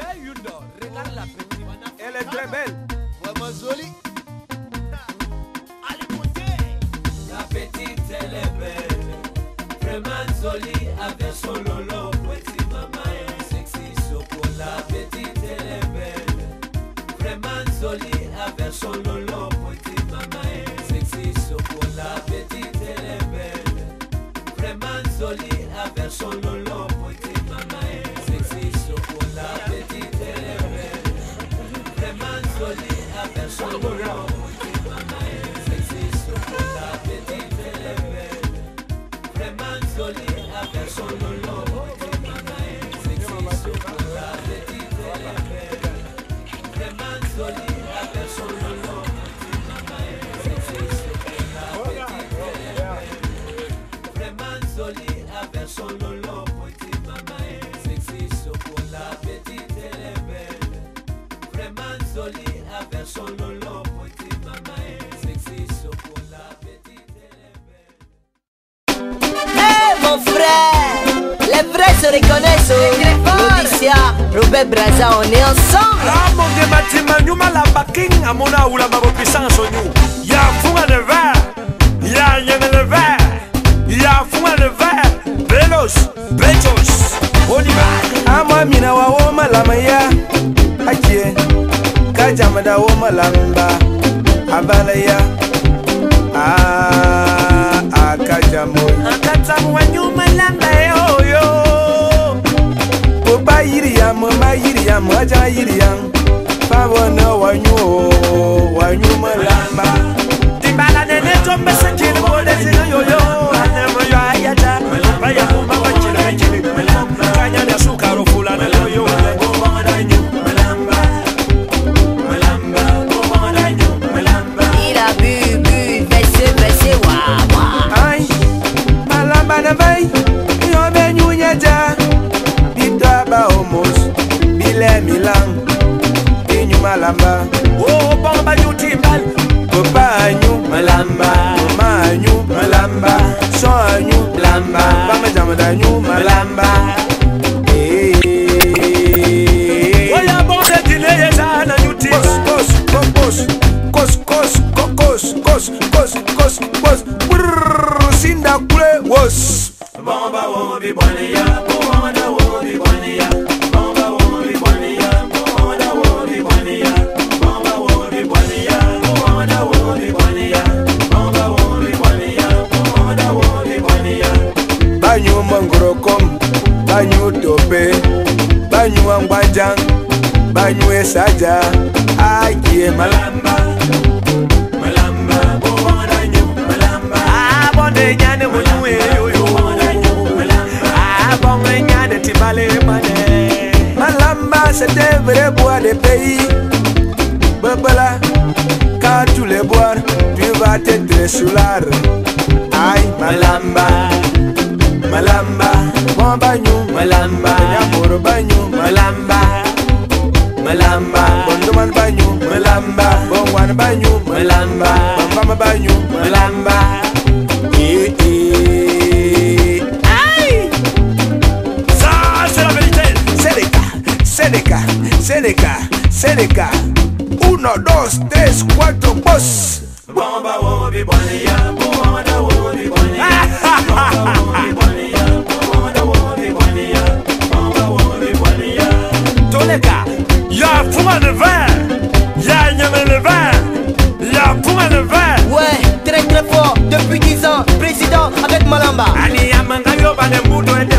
Regarde la petite. Elle est très belle. Vraiment jolie. La petite, elle est belle. Vraiment jolie avec son lolo. Petit maman est sexy chocolat. La petite, elle est belle. Vraiment jolie avec son lolo. Petit maman est sexy chocolat. La petite, elle est belle. Vraiment jolie avec son lolo. Petit maman est sexy chocolat. La petite, elle est belle. Vraiment jolie avec son lolo. Petit maman est sexy chocolat. La petite, elle est belle. Vraiment jolie avec son lolo. Petit maman est sexy chocolat. La petite, elle est belle. Vraiment jolie avec son lolo. Petit maman est sexy chocolat. La petite, elle est belle. Vraiment jolie avec son lolo. Petit maman est sexy chocolat. La petite, elle est belle. Vraiment jolie avec son lolo. Petit maman est sexy chocolat. La petite, elle est belle. Hey mon frère, les vrais se reconnaissent. L'Odyssea, Robert Braza, on est ensemble. Ah mon Dieu, Matima, nous malamba king, amona ou la babo puissance au nous. Y'a fou à le verre, y'a le verre, y'a fou à le verre. Velos, Betos, on y va. Ama mina wa wo malamaya, akie, kajamada wo malamba, abalaya, akajamu. Akatamu wa nyuma lamba yo yo. Oba yiriyam, aja yiriyam. Pavona wanyu malamba. Timbala nene tombe sekili mode zino yo yo. Anemo yo ayata, baya mumba wachira chili. Kanya na sukaro fulana yo yo. Il a bu, baissé, waouh. Ay, malamba na bay, yo benyu nyaja. Bitaba homos, bile milang. Inyu malamba, oh bomba yu timbal. Papa anyu malamba, mama anyu malamba, so anyu malamba, mama jamada anyu malamba. Oya bon se dîner yesa na yu timbal. Kos, brrrr, sinda kule wos. Bomba wo bi bwane ya, bomba wo bi bwane ya, bomba wo bi bwane ya, bomba wo bi bwane ya, bomba wo bi bwane ya, bomba wo bi bwane ya, bomba wo bi bwane ya, bomba wo bi bwane ya. Banyu mangorokom, banyu tope, banyu angbanjang, banyu esaja, akie malamba. Nyane mwenye yoyo Abonge nyane tibale mane Malamba c'était vrai boire des pays Bebela Quand tu les bois Tu vas t'être soulard Aïe malamba Malamba Bon bagnou Malamba Nyamoro bagnou Malamba Malamba Bon doman bagnou Malamba Bon wan bagnou Malamba Bon mama bagnou Malamba. Ça c'est la vérité. Seneca. 1, 2, 3, 4 boss. Bomba wo bi bwane ya, bomba wo bi bwane ya, bomba wo bi bwane ya, bomba wo bi bwane ya, bomba wo bi bwane ya. Tous les gars, y'a Fuma le vert, y'a Nyame le vert, y'a Fuma le vert. Ouais, très fort, depuis 10 ans, président avec Malamba. Ani ya mangayo banembudo ende.